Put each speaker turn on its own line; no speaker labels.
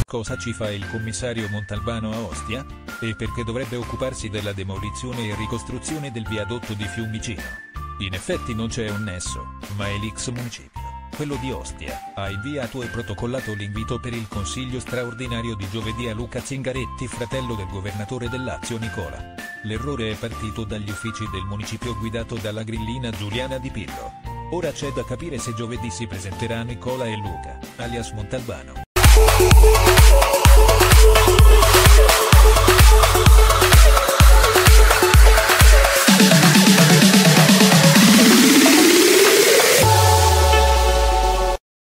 cosa ci fa il commissario Montalbano a Ostia? E perché dovrebbe occuparsi della demolizione e ricostruzione del viadotto di Fiumicino? In effetti non c'è un nesso, ma è l'ex municipio, quello di Ostia, ha inviato e protocollato l'invito per il consiglio straordinario di giovedì a Luca Zingaretti, fratello del governatore del Lazio Nicola. L'errore è partito dagli uffici del municipio guidato dalla grillina Giuliana Di Pillo. Ora c'è da capire se giovedì si presenterà Nicola e Luca, alias Montalbano.